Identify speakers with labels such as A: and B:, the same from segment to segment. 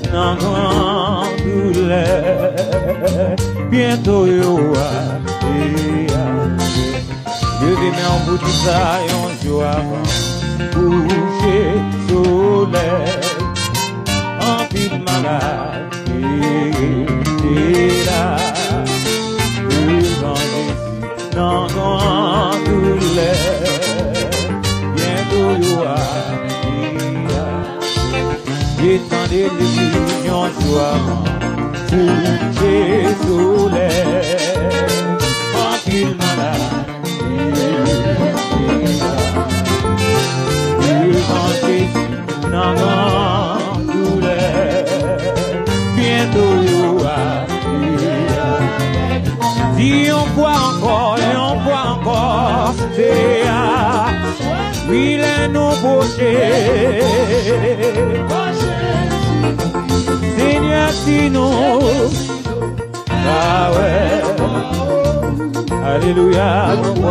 A: dans grande douleur. Bientôt, yo, je vais mettre en bout de ça, un jour avant, coucher soleil, en pile malade, et là, devant Jésus, dans grande douleur, bientôt, yo, j'ai tant d'illusions, jour avant, coucher soleil, en pile malade. Dans grande douleur, bientôt si on voit encore, c'est à oui les nouveaux Seigneur, sinon, ah ouais, alléluia,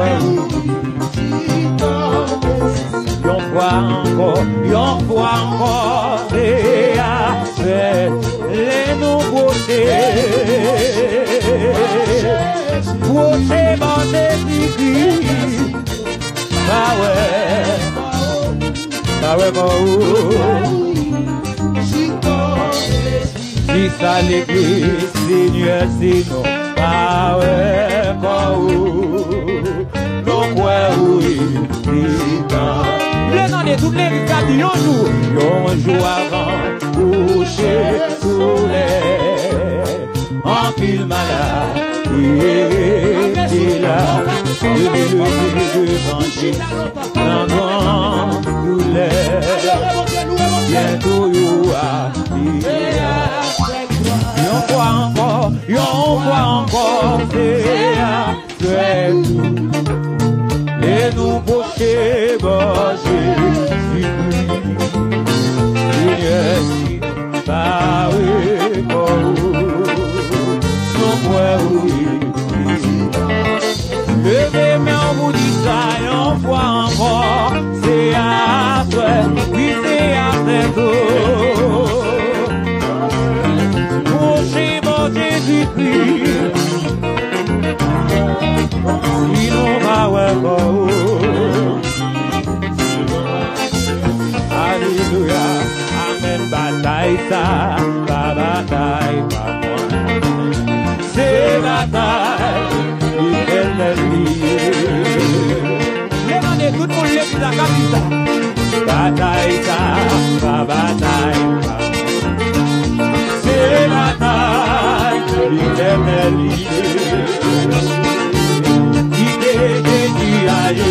A: y'en voit encore, c'est à faire les nouveautés. Procher mon Jésus-Christ, bah ouais, si ça l'église, Seigneur, sinon, bah ouais, donc ouais, oui, le nom de toutes les ricailles, un jour avant, coucher soleil, en pile malade, et là, devant Jésus, dans grande douleur, bientôt you are y'en voit encore, c'est tout. Et nous pocher, Jésus, Jésus, bah oui, levez, mais on vous dit ça, on voit encore, c'est à toi, oui, c'est à toi. Prochez mon Jésus-Christ, sinon, bah ouais, alléluia, amen, bataille ça, bataille, c'est bataille, demandez tout le monde lève la capitale. Bataille, ça, bataille, c'est bataille, l'éternel qui aille,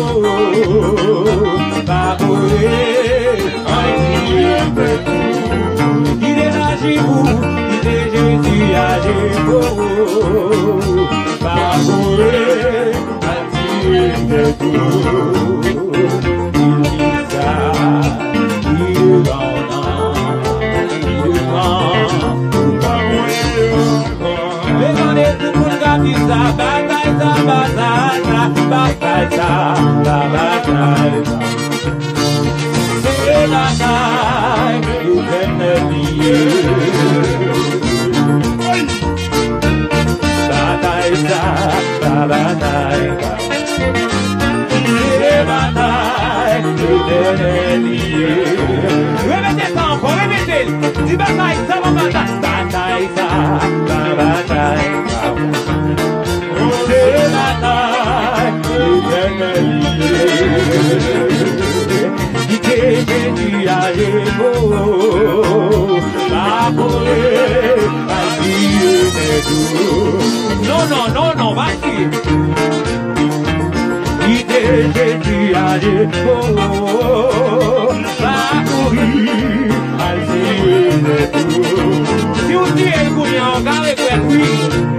A: il est là, il est Jésus, répétez ça encore, répétez. Dis bataille, ça va bataille, ça, bataille. C'est bataille, l'éternel qui t'est dit à l'épaule, la volée, à Dieu des doux. Non, vas-y. Qui t'est dit à l'épaule, la courir, à Dieu des doux. Si vous dites elle courir, on garde avec lui.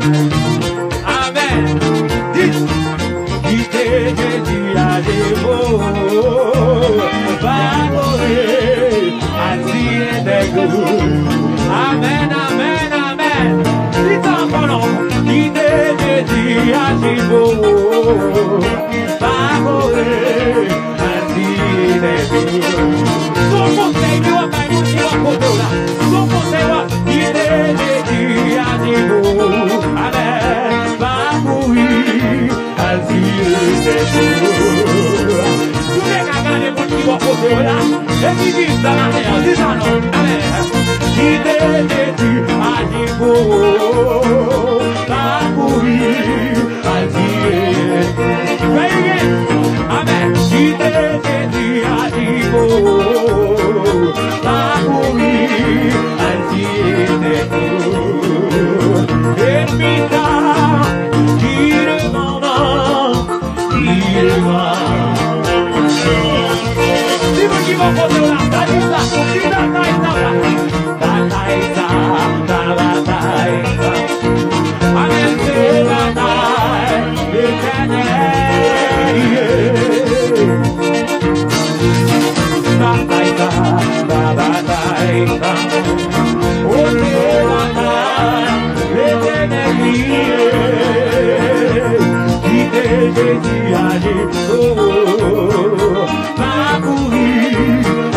A: Amen. Dites. Qui t'est dit à l'épaule, la courir, à Dieu des doux. Amen. Dites encore non. Qui t'est dit à l'épaule, son conseil, nous avons un conseil. côté là. Et qui dit ça la terre, dis ça non. Allez, qui te dit à Digo, pas courir à dire. Voyez, amen. Qui te dit à Digo, pas courir à dire. Et puis qui demande, il va. Qui va poser la taïsa, qui la taïsa, la taïsa, la taïsa. Amen, c'est la taïsa, la taïsa, la taïsa. Oh, c'est la taïsa, qui te dit à Dieu, pas courir à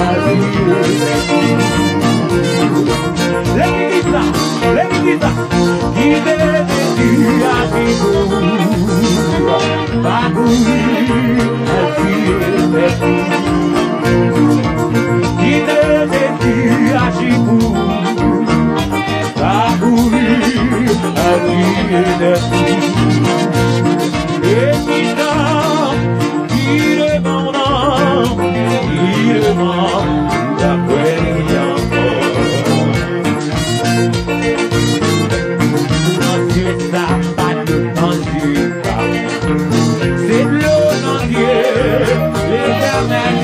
A: l'église, qui te dit à Dieu, pas courir à qui te dit à Dieu, pas courir à Dieu. Et qui demande la prière. Non, c'est ça, pas de non, c'est de l'eau dans Dieu, l'éternel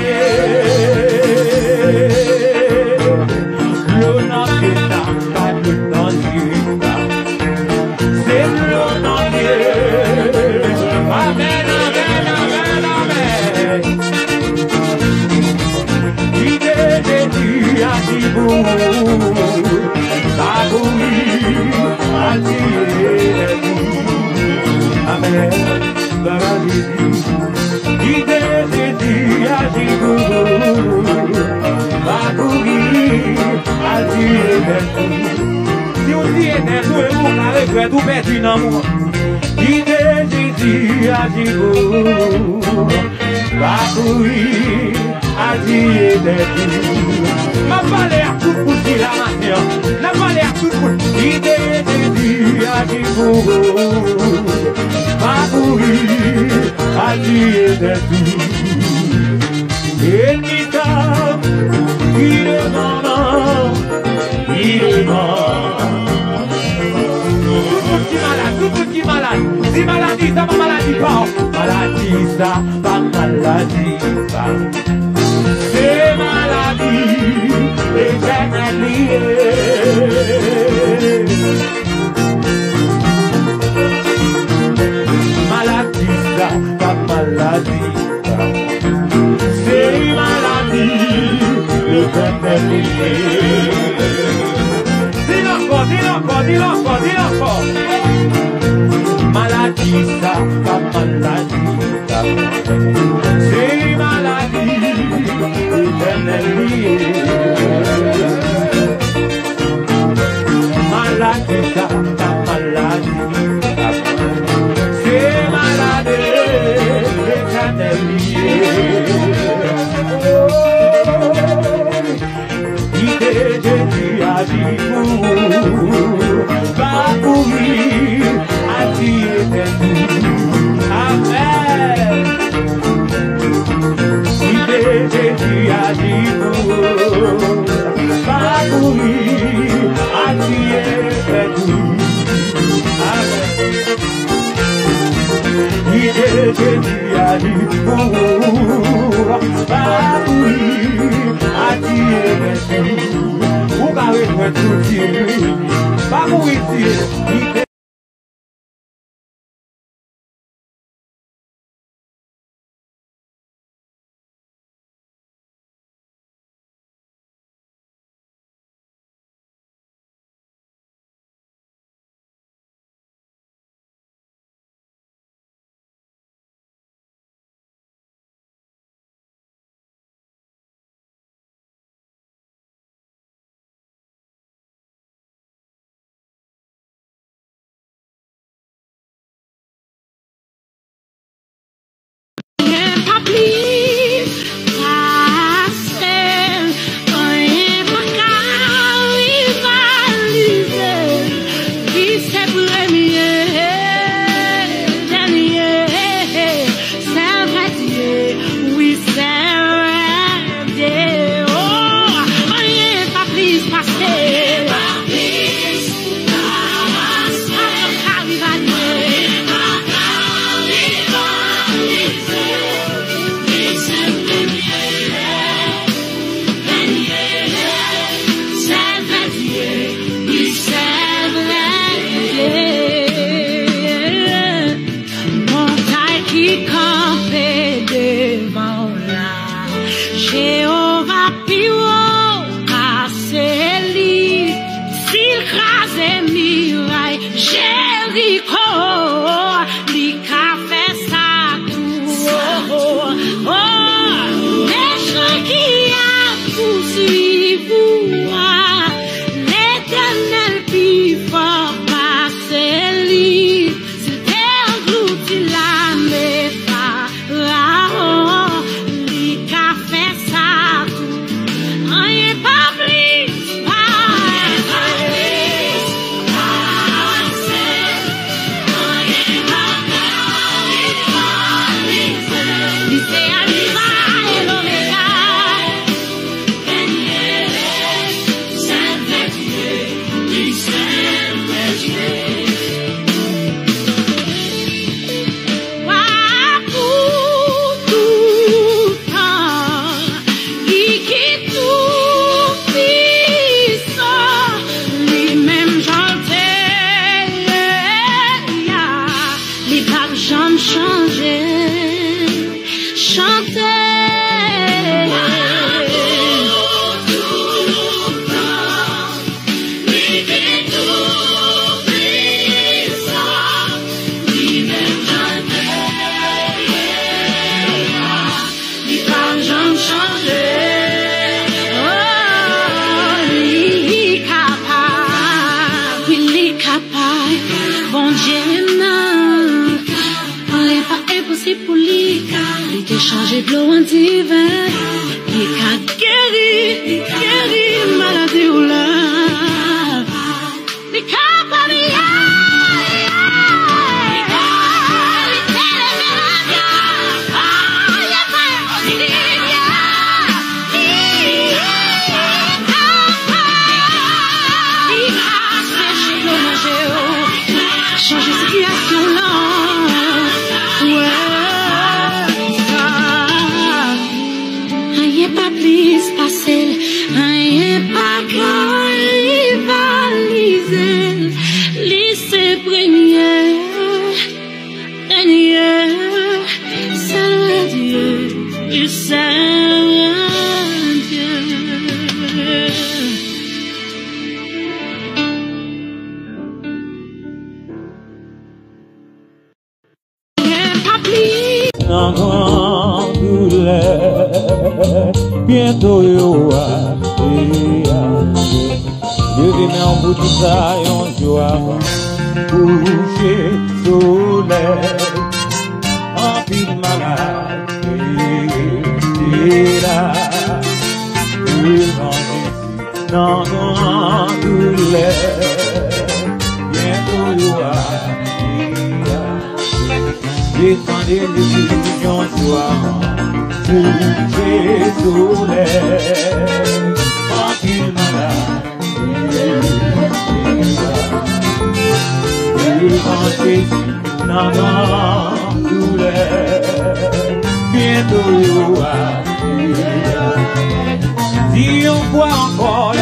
A: l'eau dans Dieu, pas de non, c'est de l'eau dans Dieu. Amen, amen, amen, amen. Qui te dit à Dieu, pas courir à Dieu. Amen, qui te dit à Dieu, pas courir à Dieu. Si vous dites, vous avez tout perdu dans moi. Qui te dit à Dieu, va courir à Dieu. Ma parole à tout pour dire la matin, la parole à tout pour qui te dit à Dieu, va courir à Dieu. Et qui demande, il demande. Tout qui malade, si maladie, ça va maladie pas. Maladie, ça va maladie pas. C'est maladie, éternelle. Maladie, ça va maladie pas. C'est maladie, éternelle. Dis-le encore. Maladie, ça va maladie, c'est maladie éternelle. Maladie, ça va maladie, c'est maladie éternelle. Il te dit à Dieu, va courir à Dieu. Amen. Il te dit à Dieu, va courir à Dieu. Amen. Il te dit à Dieu, va courir à Dieu. Vous avez tout Dieu, pas courir Dieu.
B: Jéricho, li ka fè sa tout. Méchant qui a poursuivi, l'Éternel puis fort passe li, c'était englouti la mépharaon, li ka fè sa tout. Rien pas plus, changer de l'eau en divin, il a guéri maladie ou là, il a parlé, changer situation là. Rien pas qu'à rivaliser, lycée première, c'est Dieu, c'est Dieu. Rien pas plus.
A: En grande douleur, bientôt yo a je vais en bout de ça et on joue avant coucher soleil en pile malade et là devant Jésus dans grande douleur bientôt yo a descendez de l'illusion joue avant coucher soleil en pile malade devant Jésus dans grande douleur bientôt yo a si on voit encore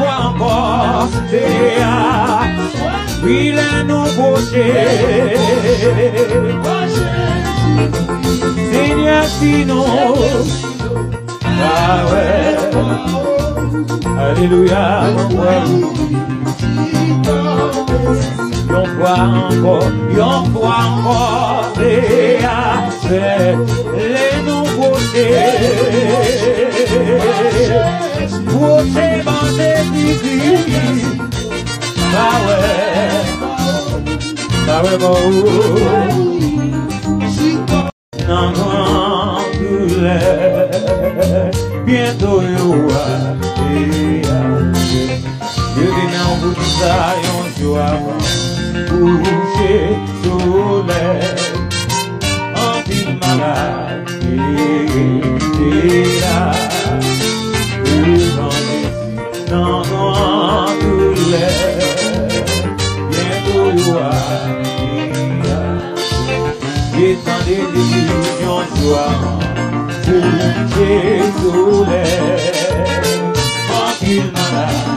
A: c'est oui la nouveauté Seigneur sinon ah ouais alléluia on voit encore c'est les nouveautés pour ces bandes d'Église ah ouais bon en grande douleur bientôt yo a je vais en bout de ça et on joue avant coucher soleil en pile malade et là devant Jésus dans grande douleur bientôt yo a descendez d'illusion joie coucher soleil en pile malade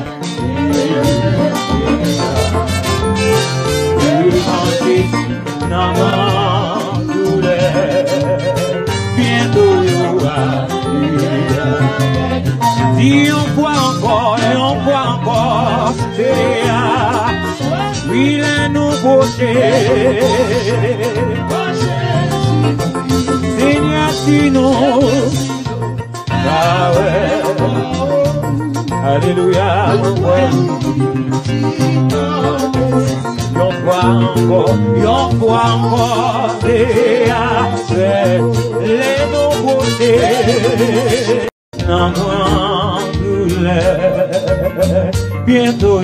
A: devant Jésus dans grande douleur bientôt yo a si on voit encore c'est oui la nouveauté boucher. Seigneur, sinon, ah ouais, alléluia, yon fois encore, c'est les nouveautés. Non, bientôt,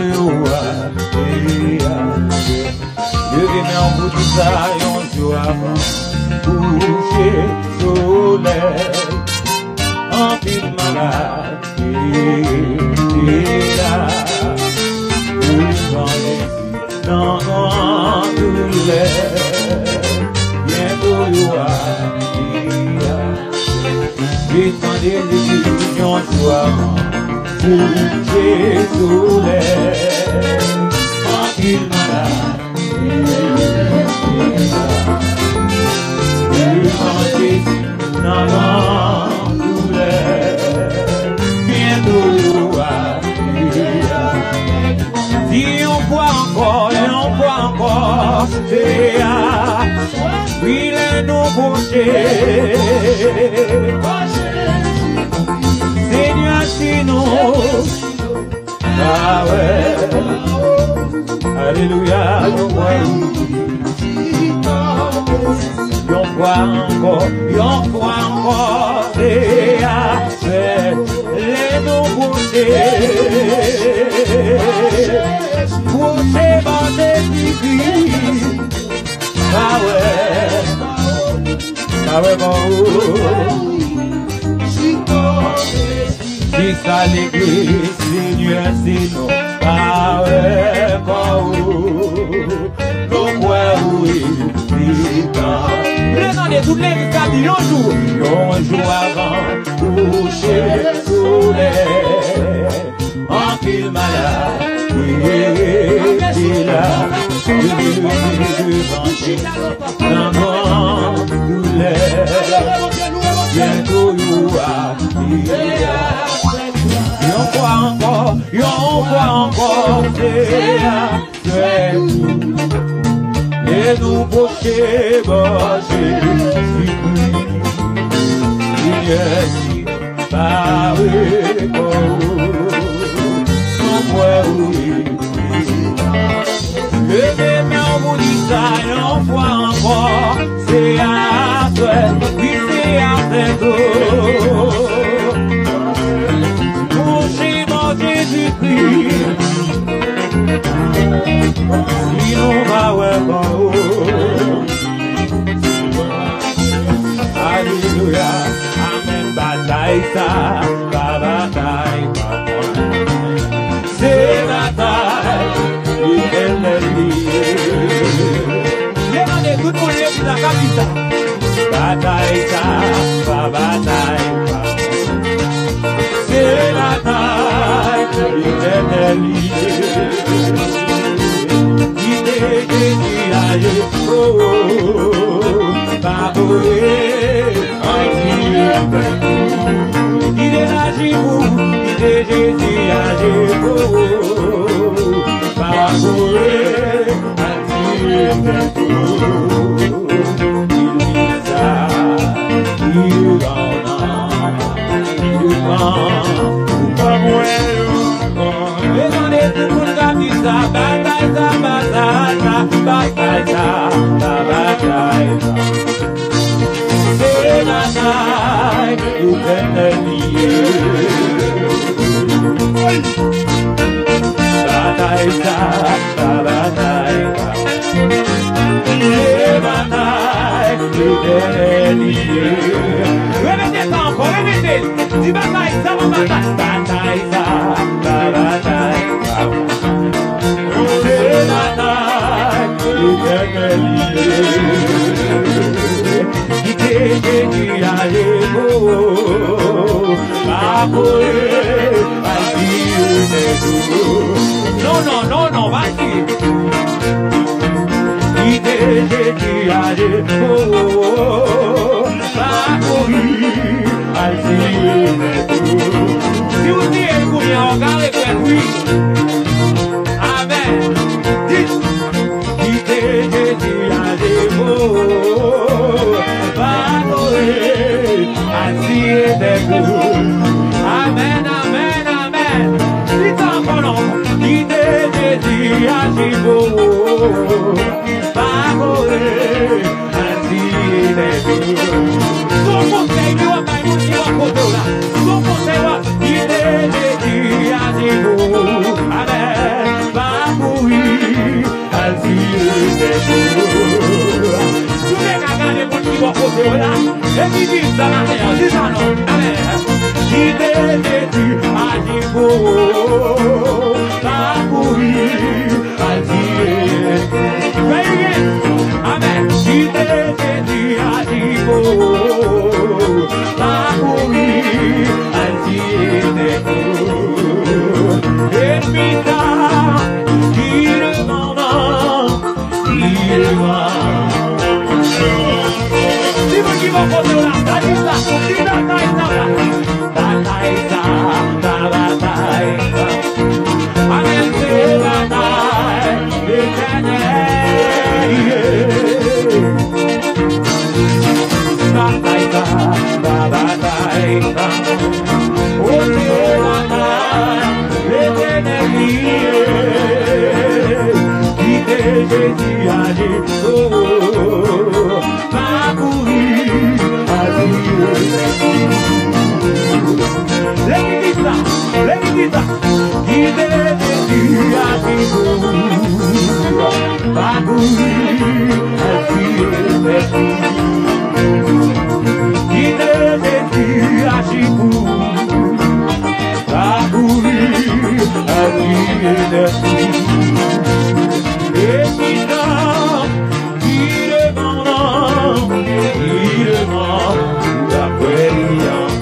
A: Dieu qui met en bout tout ça, yon jour avant, coucher, soleil, en pile malade, et là, dans douleur, bientôt vite des illusions, coucher, soleil, en pile malade. Si on voit encore, oui, les nouveautés. Seigneur, sinon, ah ouais, alléluia, yon voit encore, c'est les nouveautés. Pour ces bandés ah ouais, bon. Si ça l'église, Seigneur, sinon, ah ouais, bon. Donc ouais, oui, regardez toutes les vies un jour avant, coucher, soleil, en pile malade, et là, maman, douleur, bientôt y'on voit encore, c'est et nous boucher, le demain on vous dit ça, on voit encore, c'est à toi, oui c'est à toi. Boucher mon Jésus-Christ, sinon va ouais bon. Alléluia, amen, bataille ça, bataille, c'est bataille, demandez tout le monde qui la capitale. Bataille ça, bataille, c'est bataille, Remettez ça encore, remettez. Dis bataille, ça va bataille. Bataille, ça, bataille. C'est bataille, qui t'est allé beau, pas non, non, non, non, vas-y. Qui t'est allé beau, pas si vous dites combien on garde oui. Amen. Dites, Amen, amen, amen. Dis encore non. Guidez Jésus à Jibo. Parole, ainsi des jours. Son conseil, nous avons pas eu à côté là. Son conseil, guidez Jésus à Jibo. Amen. Parole, ainsi des jours. Tous les gars, les gens qui vont côté là. Et qui disent ça là, c'est ça non. Amen. Guidez Jésus à Jibo. Amen. Guidez Jésus à Jibo. Parcourir ainsi des jours. Et puis tard, il demande, il va. Si vous qui vont poser là, ça dit ça, si ça, amen, c'est la taille éternelle. Oh, c'est la taille éternelle. Guidez Jésus à Jibo. Parcourir à Let me get that. Guidez Jésus à Jibo. Parcourir ainsi des jours. Guidez Jésus à Jibo. Parcourir ainsi des jours. Et puis il demande la prière.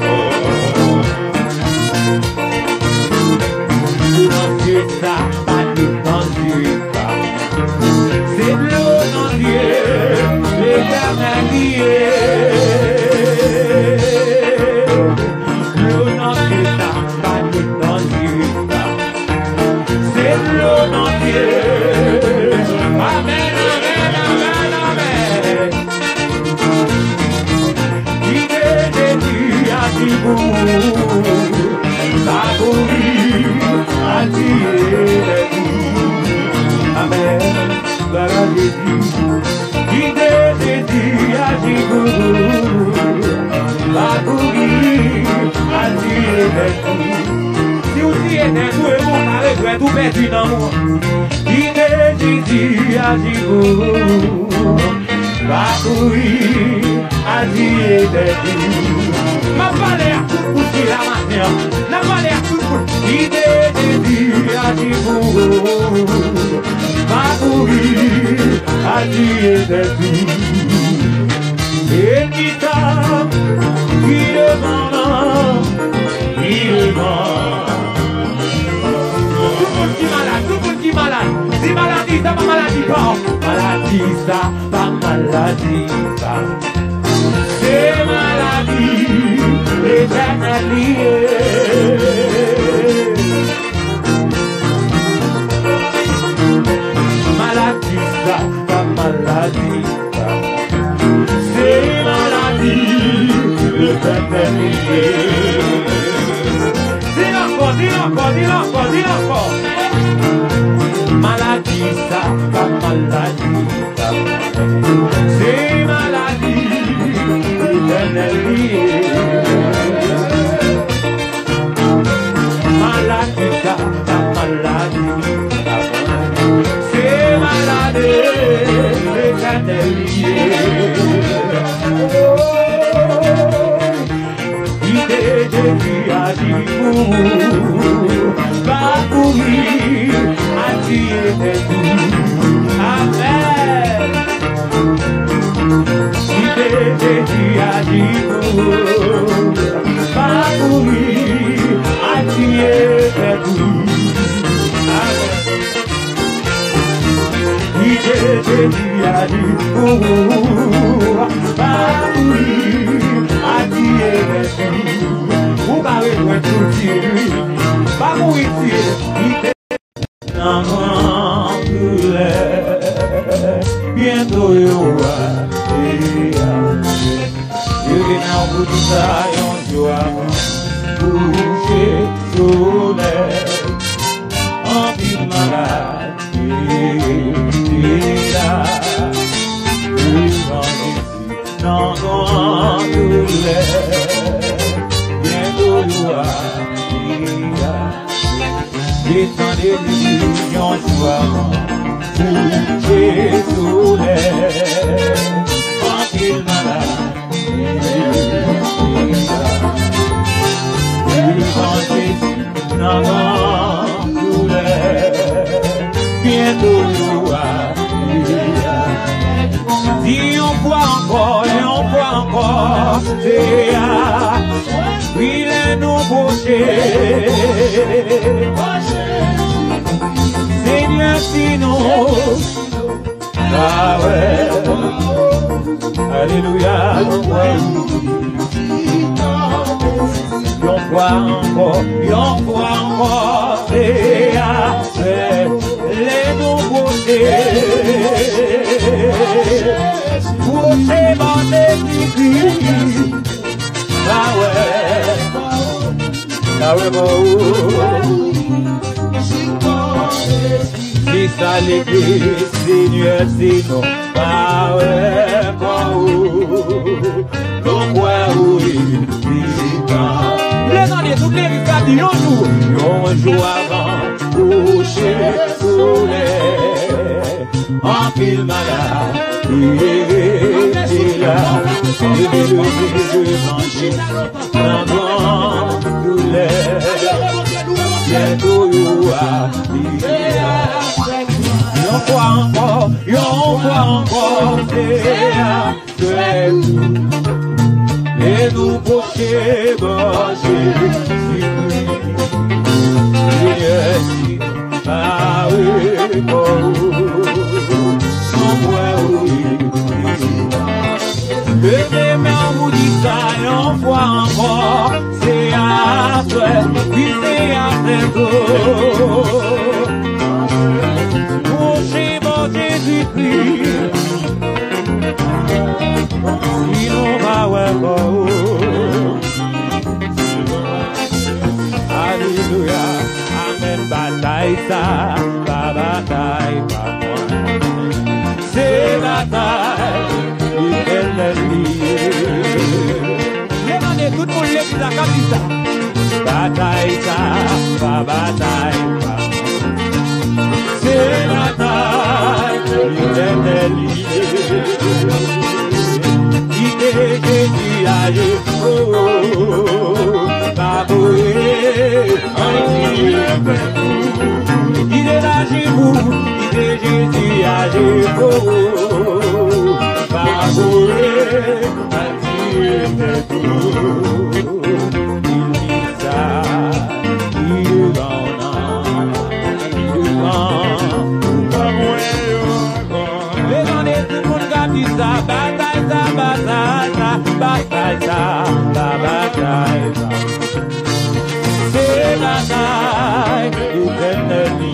A: C'est l'eau dans Dieu, l'éternel lié. L'eau dans Dieu, pas dans Dieu. C'est l'eau dans Dieu. Amen, amen, amen, amen. Guidez Jésus à Jibo. Parcourir ainsi des jours. Amen. Gloire à Jésus. Guidez Jésus à Jibo. Parcourir ainsi des jours. Si vous y êtes doué, vous n'avez tout perdu dans moi. Guidez Jésus à Jibo. Parcourir ainsi des jours. Ma palais pour qui la matin. La palais pour guider Jésus à Jibo. Parcourir ainsi des jours. Et qui tape, qui demande, il demande. Tout le monde qui est malade, tout le monde qui est malade. Si maladie, ça va maladie pas. Maladie, ça va maladie pas. C'est maladie éternelle liée. Maladie, ça va maladie pas. C'est maladie éternelle liée. Dis encore, dis encore, dis encore, dis encore. Maladie, ça va maladie pas. C'est maladie éternelle liée. Maladie, ça va maladie pas. C'est maladie éternelle liée. Guidez Jésus à Jibo. Parcourir ainsi des jours. Amen. Guidez Jésus à Jibo. Parcourir ainsi des jours. Amen. Guidez Jésus à Jibo. Parcourir ainsi des jours. Vous parlez de tout Dieu. Parcourir ici. bientôt you vais n'en vous dire ça, yon joie, coucher soleil, en ville malade, là, devant Jésus, non, non, bientôt you descendez de l'union joie, coucher soleil, en ville malade. Si on voit encore, et on voit encore, oui, les nouveaux Seigneur, sinon, ah ouais, alléluia, y'en voit encore, les nouveautés. Pour ces bandes qui ah ouais, c'est ça l'église, Seigneur, sinon, ah ouais, donc ouais, oui, les années, toutes les rives, yon jour avant, coucher soleil, en pile malade, il est là, il est le manger, dans grande douleur, bientôt you are y'en voit encore, c'est tout. Et nous pocher, ah oui, le démon vous dit ça, et on voit encore, c'est à toi, oui, c'est à toi. Couchez mon Jésus-Christ, sinon va ouais, alléluia, amen, bataille ça, pas bataille, pas moi. C'est bataille, éternelle liée. Tout le monde lève la capita. Bataille ça, pas bataille, pas moi. C'est bataille, éternelle liée. Il est Jésus à il est là chez vous, il est Jésus à Jéhovah. Il dit ça, il les années, tout le monde a dit ça, bataille, la bataille. C'est la taille,